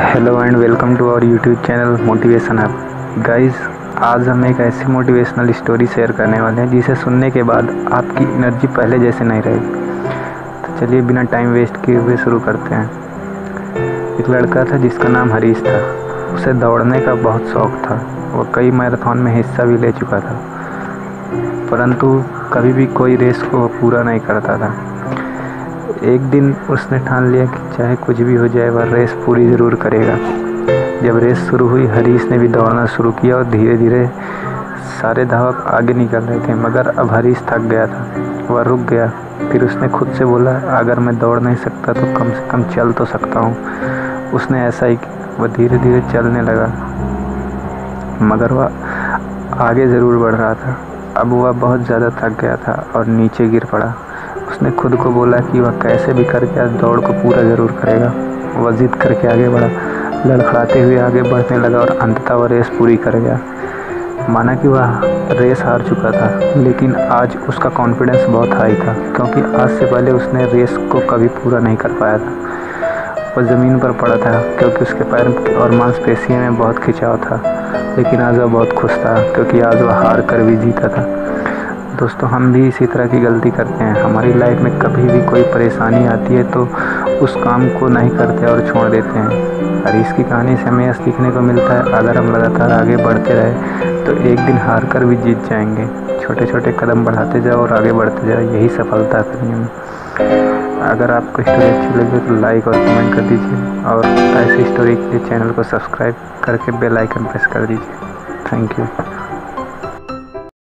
Hello and welcome to our YouTube channel Motivation Hub. Guys, आज हम एक ऐसी मोटिवेशनल स्टोरी शेयर करने वाले हैं जिसे सुनने के बाद आपकी एनर्जी पहले जैसे नहीं रहेगी। तो चलिए बिना टाइम वेस्ट किए हुए शुरू करते हैं। एक लड़का था जिसका नाम हरीश था। उसे दौड़ने का बहुत शौक़ था। वह कई मैराथन में हिस्सा भी ले चुका था, परंतु कभी भी कोई रेस को पूरा नहीं करता था। एक दिन उसने ठान लिया कि चाहे कुछ भी हो जाए वह रेस पूरी ज़रूर करेगा। जब रेस शुरू हुई, हरीश ने भी दौड़ना शुरू किया और धीरे धीरे सारे धावक आगे निकल रहे थे, मगर अब हरीश थक गया था। वह रुक गया। फिर उसने खुद से बोला, अगर मैं दौड़ नहीं सकता तो कम से कम चल तो सकता हूँ। उसने ऐसा ही किया। वह धीरे धीरे चलने लगा, मगर वह आगे ज़रूर बढ़ रहा था। अब वह बहुत ज़्यादा थक गया था और नीचे गिर पड़ा। उसने खुद को बोला कि वह कैसे भी करके आज दौड़ को पूरा ज़रूर करेगा। वह जिद करके आगे बढ़ा, लड़खड़ाते हुए आगे बढ़ने लगा और अंततः वह रेस पूरी कर गया। माना कि वह रेस हार चुका था, लेकिन आज उसका कॉन्फिडेंस बहुत हाई था, क्योंकि आज से पहले उसने रेस को कभी पूरा नहीं कर पाया था। वह ज़मीन पर पड़ा था क्योंकि उसके पैर और मांसपेशियों में बहुत खिंचाव था, लेकिन आज वह बहुत खुश था क्योंकि आज वह हार कर भी जीता था। दोस्तों, हम भी इसी तरह की गलती करते हैं। हमारी लाइफ में कभी भी कोई परेशानी आती है तो उस काम को नहीं करते और छोड़ देते हैं। हरीश की कहानी से हमें यह सीखने को मिलता है, अगर हम लगातार आगे बढ़ते रहे तो एक दिन हार कर भी जीत जाएंगे। छोटे छोटे कदम बढ़ाते जाओ और आगे बढ़ते जाओ, यही सफलता है दुनिया में। अगर आपको स्टोरी अच्छी लगे तो लाइक और कमेंट कर दीजिए, और ऐसी स्टोरी के लिए चैनल को सब्सक्राइब करके बेल आइकन प्रेस कर दीजिए। Thank you.